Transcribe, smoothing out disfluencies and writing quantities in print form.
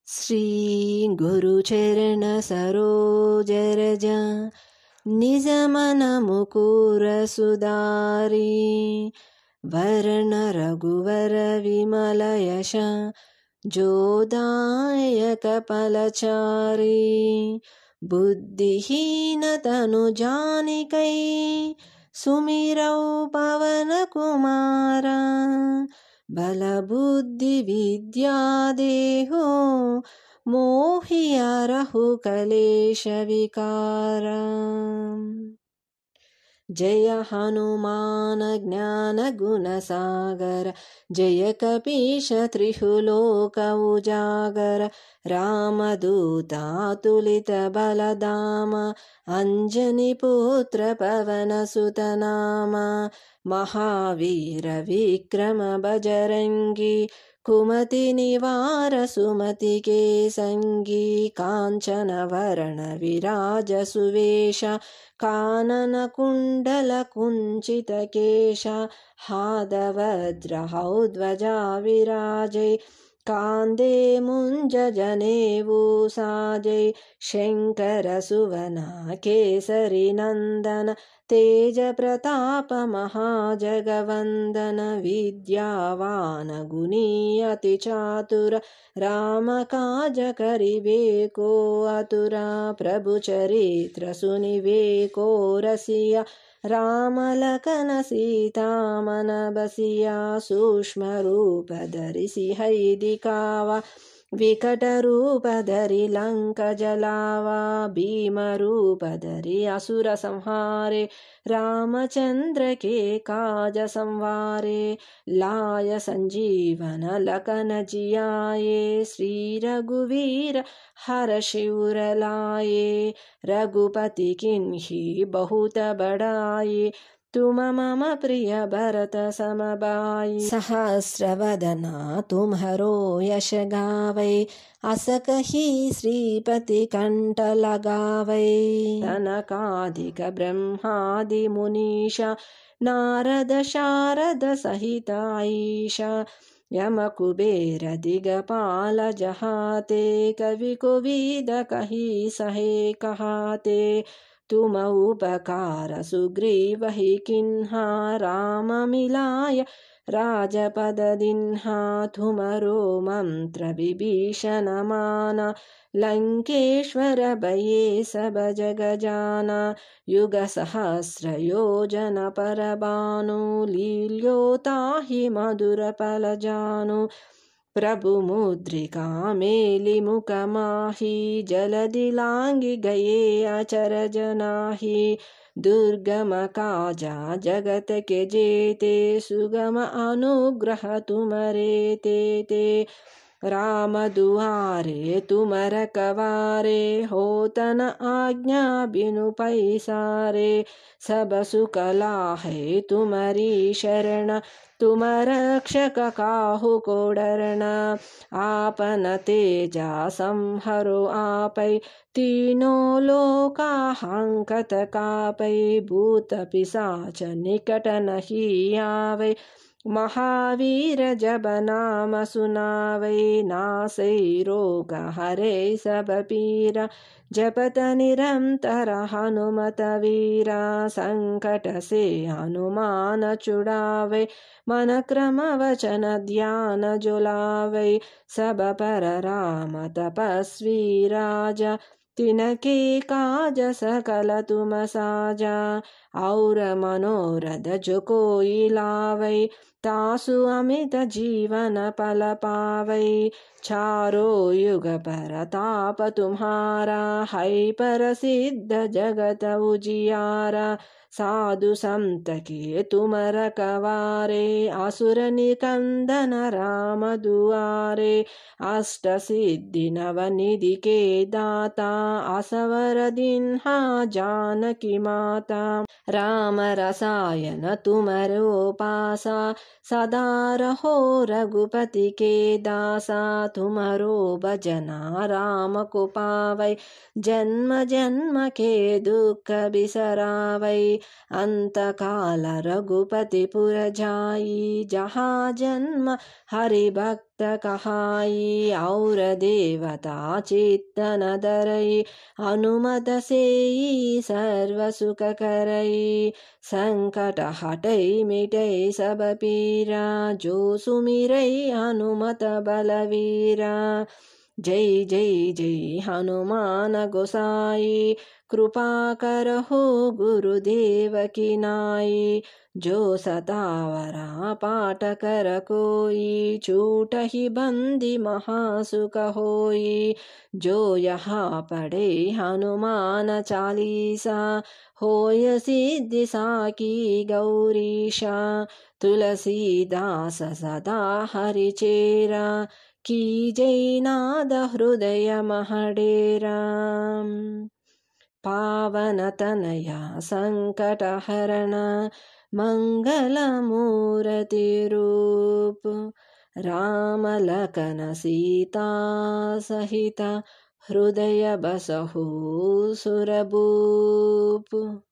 श्री गुरुचरण सरोज रज निज मन मुकुर सुधारी वरण रघुवर विमल यश जोदायक फलचारी बुद्धिहीन तनु जानिकै सुमिरौ पवन कुमारा बल बुद्धि विद्या देहो मोहियारहु कलेश विकारा। जय हनुमान ज्ञान गुण सागर जय कपीश त्रिहु लोक उजागर रामदूता तुलित बलधाम अंजनी पुत्र पवन सुत नाम महावीर विक्रम बजरंगी कुमति निवार सुमति के संगी कांचन वरण विराज सुवेश कानन कुंडल कुंचित केश हादवज्रहौ ध्वजा विराजै कांदे मुंज जनेऊ साजै शंकर सुवन केसरी नंदन तेज प्रताप महाजगवंदन विद्यावान गुणी अति चातुर राम काज करिबेको आतुरा प्रभु चरित्र सुनिबेको रसिया राम लखन सीता मन बसिया सूक्ष्म रूप धरिसि है दिखावा विकट रूप धरि लंक जलावा भीम रूप धरि असुर संहारे रामचंद्र के काज संवारे लाय संजीवन लखन जियाए श्री रघुवीर हर शिवर लाए रघुपति किन्ही बहुत बड़ाई तुम मम प्रिय भरत सम भाई सहस्रवदना तुम्हरो यश गावै अस कहि श्रीपति कंठ लगावै तनकादिक ब्रह्मादि मुनीशा नारद शारद सहित ईशा यम कुबेर दिगपाल जहाते कवि कोविद कहि सहे कहाते तुम उपकार सुग्रीव ही किन्हा राम मिलाय राजपद दिन्हा तुमरो मंत्र विभीषण माना लंकेश्वर भये सब जग जाना युग सहस्र योजन पर भानु लील्योताहि मधुर फल जानु प्रभु मुद्रिका मेलि मुख माही जलधि लांघि गए अचरज नाही दुर्गम काजा जगत के जेते सुगम अनुग्रह तुमरे ते राम दुआरे तुम रखवारे होतन आज्ञा बिनु पैसारे सब सुख लाहे तुम्हारी शरण तुम रक्षक काहू को डरना आपन तेजा संहरो आपै तीनों लोका हंकत कापै भूत पिशाच निकट नहीं आवे महावीर जब नाम सुनावै नासै रोग हरे सब पीरा जपत निरंतर हनुमत वीरा संकट से हनुमान छुड़ावे मन क्रम वचन ध्यान जुलावे सब पर राम तपस्वी राजा तिनके काज सकल तुम साजा और मनोरथ जो कोई लावै तासु अमित जीवन पल पावै चारो युग परताप तुम्हारा है प्रसिद्ध जगत उजियारा साधु संत के तुम रखवारे असुर निकंदन राम दुआरे अष्ट सिद्धि नवनिधि के दाता असवर दिन्हा जानकी माता राम रसायन तुमरो पासा सदा रहो रघुपति के दासा तुमरो भजना राम को पावै जन्म जन्म के दुख बिसरावै अंत काल रघुपति पुर जाई जहाँ जन्म हरि भक्त कहाई और देवता चित्तन दरई अनुमत सेई सर्व सुख करई संकट हटई मिटई सब पीरा जो सुमिरई हनुमत बलवीरा जय जय जय हनुमान गोसाई कृपा करहो गुरुदेव की नाई जो सतावरा पाठ कर कोई छूट ही बंदी महासुख होई जो यहाँ पढ़े हनुमान चालीसा होय सिद्धि साकी गौरीशा तुलसीदास सदा हरिचेरा की जय नाद हृदय महडेरा पावन तनया संकट हरण मंगल मूर्ति रूप राम लखन सीता सहित हृदय बसहु सुरभूप।